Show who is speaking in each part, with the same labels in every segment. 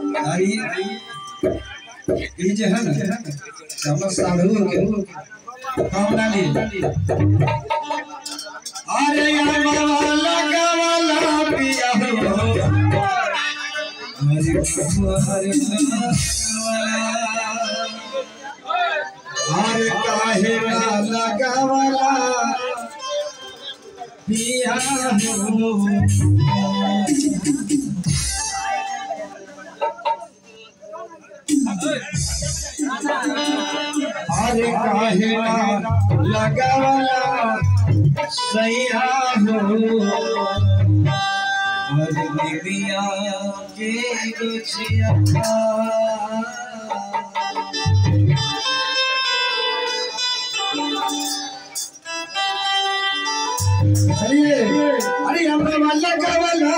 Speaker 1: ये जे है ना हमरा साधु के कामना ली अरे यार वाला गावाला पिया हो हरे हरे अरे काहे वाला गावाला पिया हो अरे काहे लगावला सैया हो अरे देविया के रुचिया चलिए अरे हमरा वाला गावला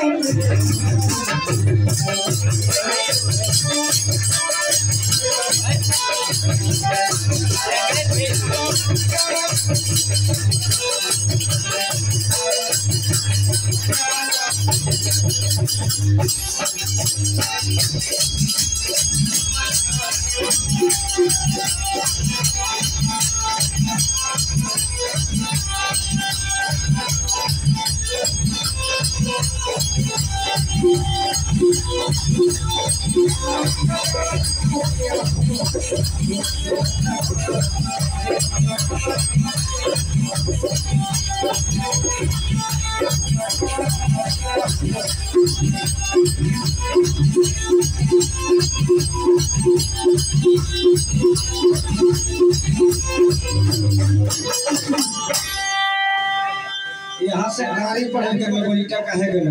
Speaker 1: यहाँ से गाड़ी पढ़ेंगे मैं बोली क्या कहेगा।